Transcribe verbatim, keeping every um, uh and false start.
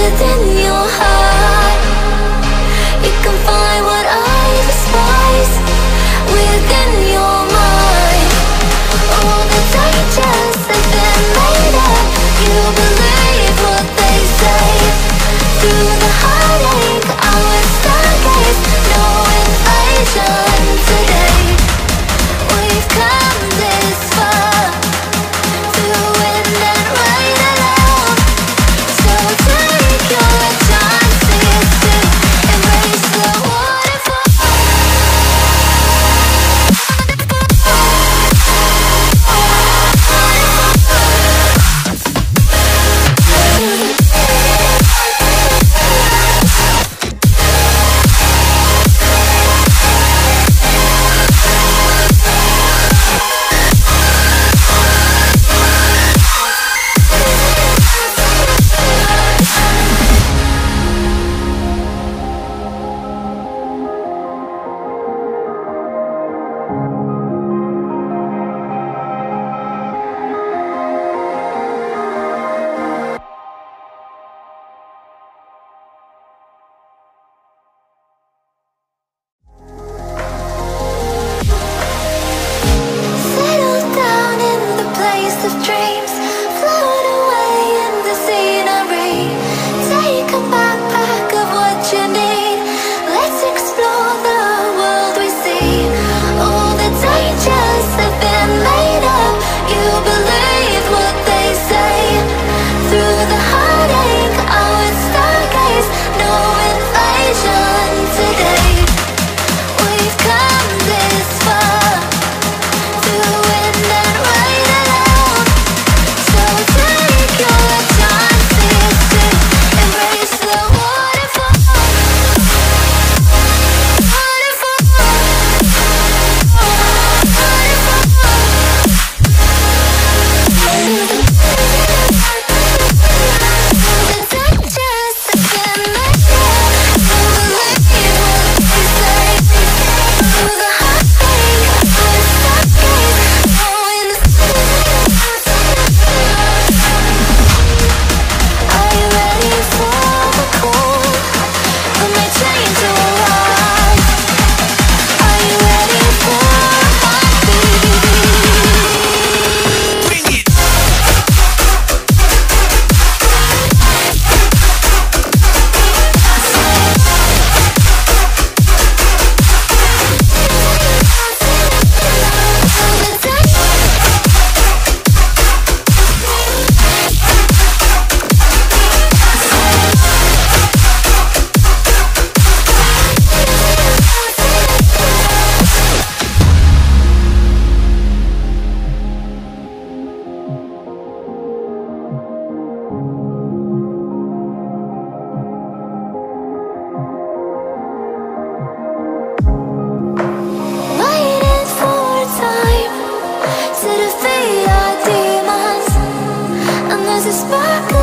within your heart. You can find what I despise within your mind. All the dangers have been made up. You believe what they say. Through the heartache, I was stargaze. No invasion today. We've come this far, through wind and rain alone. So take your chances to embrace the waterfall. Settle down in the place of dreams. Float away in the scenery. Take a backpack of what you need. Let's explore the world we see. All the dangers have been made up. You believe what they say. Through the heartache, I would stargaze. No invasion today. We've come this far, through wind and rain alone. So take your chances to embrace the waterfall. Waterfall. The dangers have been made up. You believe what they say. Through the heartache, I was stargaze. No invasion. Are you ready for the cold? Put my chain to a rise. Are you ready for heartbeat? Bring it. Waiting for time to defeat our demons, and there's a spark